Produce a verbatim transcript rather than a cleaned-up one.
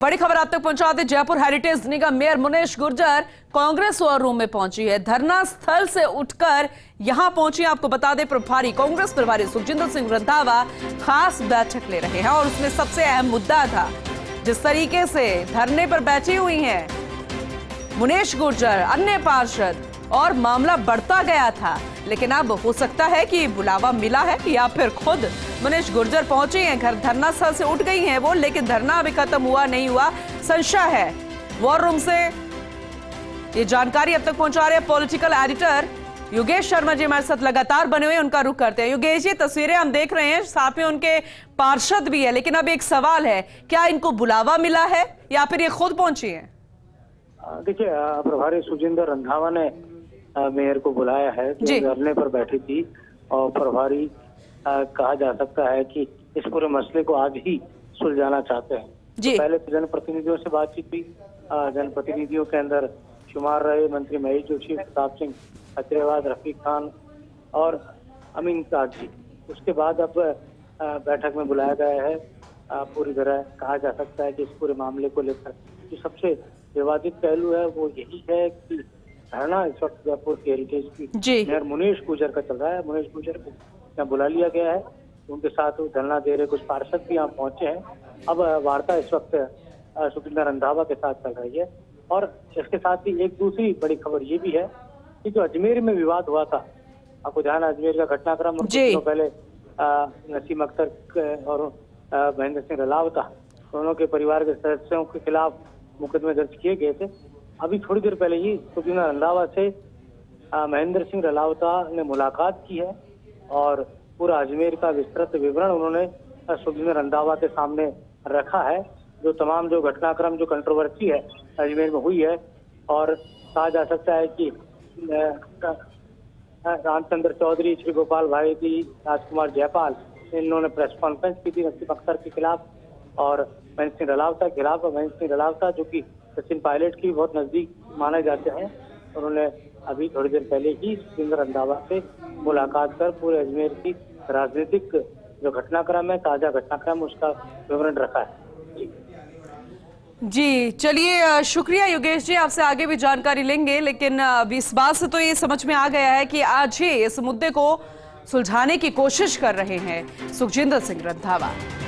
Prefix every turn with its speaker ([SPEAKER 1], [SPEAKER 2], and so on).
[SPEAKER 1] बड़ी खबर आप तक पहुंचा दे। जयपुर हेरिटेज निगम mayor Munesh Gurjar Congress war room में पहुंची है। धरना स्थल से उठकर यहां पहुंची। आपको बता दें, प्रभारी कांग्रेस प्रभारी सुखजिंदर सिंह रंधावा खास बैठक ले रहे हैं और उसमें सबसे अहम मुद्दा था जिस तरीके से धरने पर बैठी हुई हैं मुनेश गुर्जर, अन्य पार्षद, और मामला बढ़ता गया था। लेकिन अब हो सकता है कि बुलावा मिला है या फिर खुद मुनेश गुर्जर पहुंचे हैं। घर धरना स्थल से उठ गई हैं वो, लेकिन धरना अभी खत्म हुआ नहीं हुआ, संशय है। वॉर रूम से ये जानकारी अब तक पहुंचा रहे हैं पॉलिटिकल एडिटर योगेश शर्मा जी हमारे साथ लगातार बने हुए, उनका रुख करते हैं। योगेश जी, तस्वीरें हम देख रहे हैं, साथ में उनके पार्षद भी है, लेकिन अब एक सवाल है, क्या इनको बुलावा मिला है या फिर ये खुद पहुंची है?
[SPEAKER 2] देखिए, प्रभारी सुखजिंदर रंधावा ने मेयर को बुलाया है, जो धरने पर बैठी थी, और प्रभारी आ, कहा जा सकता है कि इस पूरे मसले को आज ही सुलझाना चाहते हैं। तो पहले तो जनप्रतिनिधियों से बातचीत हुई। जनप्रतिनिधियों के अंदर शुमार रहे मंत्री महेश जोशी, प्रताप सिंह खत्रेवाद, रफीक खान और अमीन साग जी। उसके बाद अब आ, बैठक में बुलाया गया है। आ, पूरी तरह कहा जा सकता है कि इस पूरे मामले को लेकर जो सबसे विवादित पहलू है वो यही है कि धरना इस वक्त जयपुर के हेरिटेज की मेयर मुनेश गुर्जर का चल रहा है। मुनेश गुर्जर को यहाँ बुला लिया गया है, उनके साथ धरना दे रहे कुछ पार्षद भी यहाँ पहुंचे हैं। अब वार्ता इस वक्त सुखजिंदर रंधावा के साथ चल रही है। और इसके साथ ही एक दूसरी बड़ी खबर ये भी है कि जो अजमेर में विवाद हुआ था, आपको ध्यान, अजमेर का घटनाक्रम कुछ दिनों पहले नसीम अख्तर और महेंद्र सिंह रलावता, दोनों के परिवार के सदस्यों के खिलाफ मुकदमे दर्ज किए गए थे। अभी थोड़ी देर पहले ही सुखजिंदर रंधावा से महेंद्र सिंह रलावता ने मुलाकात की है और पूरा अजमेर का विस्तृत विवरण उन्होंने सुखजिंदर रंधावा के सामने रखा है। जो तमाम जो घटनाक्रम, जो कंट्रोवर्सी है अजमेर में हुई है, और कहा जा सकता है कि रामचंद्र चौधरी, श्री गोपाल भाई, राजकुमार जयपाल, इन्होंने प्रेस कॉन्फ्रेंस की थी नसीम अख्तर के खिलाफ और महेंद्र सिंह रलावता के खिलाफ। महेंद्र सिंह रलावता जो कि सचिन पायलट की बहुत नजदीक माने जाते हैं, उन्होंने अभी थोड़ी देर पहले ही सुखजिंदर रंधावा से मुलाकात कर पूरे अजमेर की राजनीतिक जो घटनाक्रम है, ताजा घटनाक्रम, उसका विवरण रखा है। जी
[SPEAKER 1] जी चलिए, शुक्रिया योगेश जी, आपसे आगे भी जानकारी लेंगे। लेकिन अभी इस बात से तो ये समझ में आ गया है कि आज ही इस मुद्दे को सुलझाने की कोशिश कर रहे हैं सुखजिंदर सिंह रंधावा।